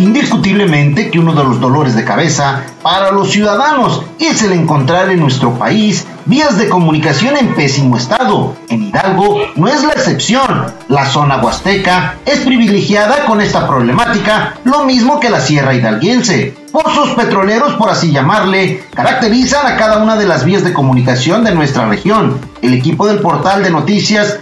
Indiscutiblemente que uno de los dolores de cabeza para los ciudadanos es el encontrar en nuestro país vías de comunicación en pésimo estado. En Hidalgo no es la excepción. La zona huasteca es privilegiada con esta problemática, lo mismo que la sierra hidalguense. Pozos petroleros, por así llamarle, caracterizan a cada una de las vías de comunicación de nuestra región. El equipo del portal de noticias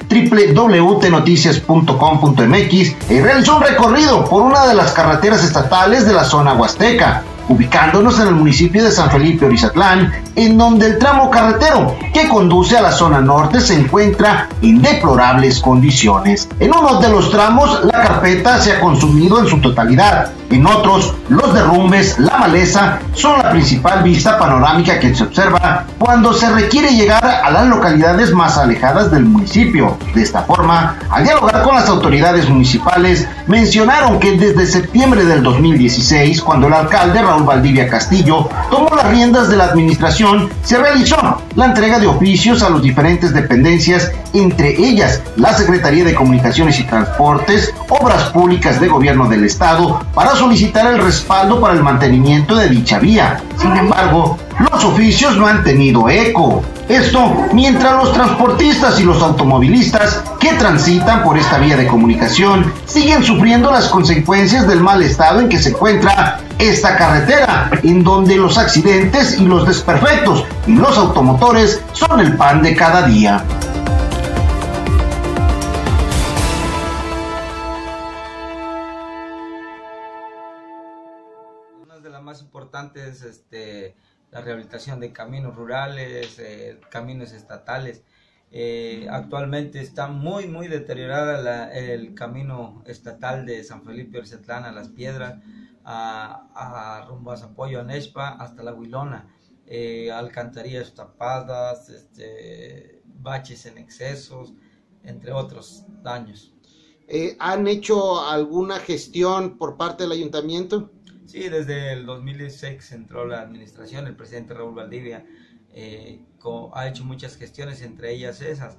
www.tnoticias.com.mx realizó un recorrido por una de las carreteras estatales de la zona huasteca, ubicándonos en el municipio de San Felipe Orizatlán, en donde el tramo carretero que conduce a la zona norte se encuentra en deplorables condiciones. En uno de los tramos la carpeta se ha consumido en su totalidad, en otros los derrumbes, la maleza son la principal vista panorámica que se observa cuando se requiere llegar a las localidades más alejadas del municipio. De esta forma, al dialogar con las autoridades municipales, mencionaron que desde septiembre del 2016, cuando el alcalde Raúl Valdivia Castillo tomó las riendas de la administración, se realizó la entrega de oficios a las diferentes dependencias, entre ellas la Secretaría de Comunicaciones y Transportes, Obras Públicas de Gobierno del Estado, para solicitar el respaldo para el mantenimiento de dicha vía. Sin embargo, los oficios no han tenido eco. Esto mientras los transportistas y los automovilistas que transitan por esta vía de comunicación siguen sufriendo las consecuencias del mal estado en que se encuentra esta carretera, en donde los accidentes y los desperfectos y los automotores son el pan de cada día. Una de las más importantes es la rehabilitación de caminos rurales, caminos estatales. Actualmente está muy deteriorada el camino estatal de San Felipe Orizatlán a Las Piedras, rumbo a Zapoyo, a Nexpa, hasta La Huilona. Alcantarillas tapadas, baches en excesos, entre otros daños. ¿Han hecho alguna gestión por parte del ayuntamiento? Sí, desde el 2016 entró la administración, el presidente Raúl Valdivia ha hecho muchas gestiones, entre ellas esas.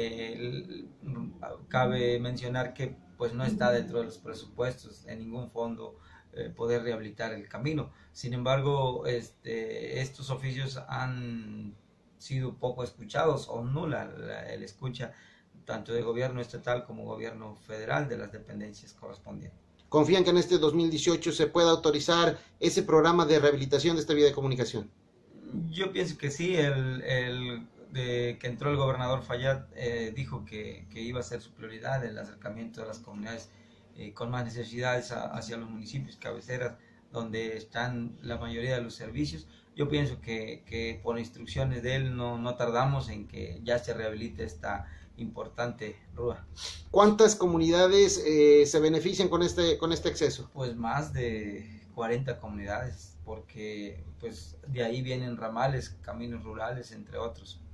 Cabe mencionar que pues no está dentro de los presupuestos en ningún fondo poder rehabilitar el camino. Sin embargo, estos oficios han sido poco escuchados o nula el escucha tanto de gobierno estatal como gobierno federal de las dependencias correspondientes. ¿Confían que en este 2018 se pueda autorizar ese programa de rehabilitación de esta vía de comunicación? Yo pienso que sí. Que entró el gobernador Fayad dijo que iba a ser su prioridad el acercamiento de las comunidades con más necesidades hacia los municipios cabeceras donde están la mayoría de los servicios. Yo pienso que por instrucciones de él no tardamos en que ya se rehabilite esta importante rúa. ¿Cuántas comunidades se benefician con este acceso? Pues más de 40 comunidades, porque pues de ahí vienen ramales, caminos rurales, entre otros.